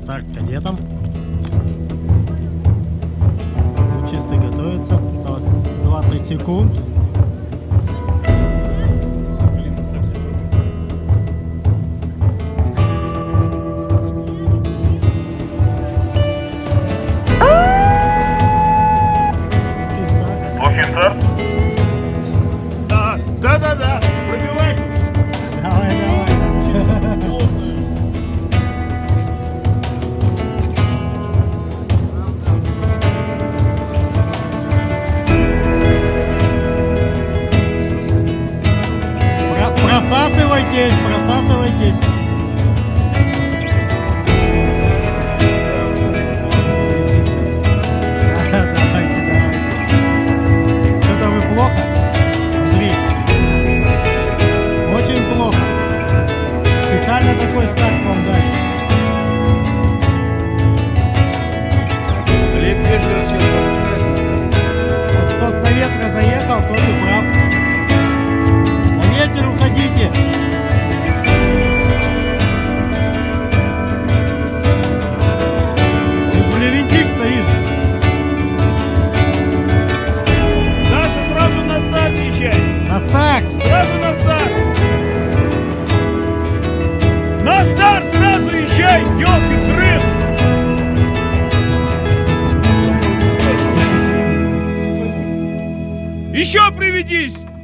Старт кадетам. Чисто готовится. Осталось 20 секунд. Офицер? Да, пробивай. Давай. Просасывайтесь. Давайте. Что-то вы плохо, Андрей? Очень плохо. Специально такой старт вам дали. Олег Вежер сейчас пропускает на старте. Вот кто с наветра заехал, тот и прав. На ветер уходите. Винтик стоишь. Даша, сразу на старт езжай. На старт. Сразу на старт. На старт сразу езжай, ёлки-дрын. Еще приведись.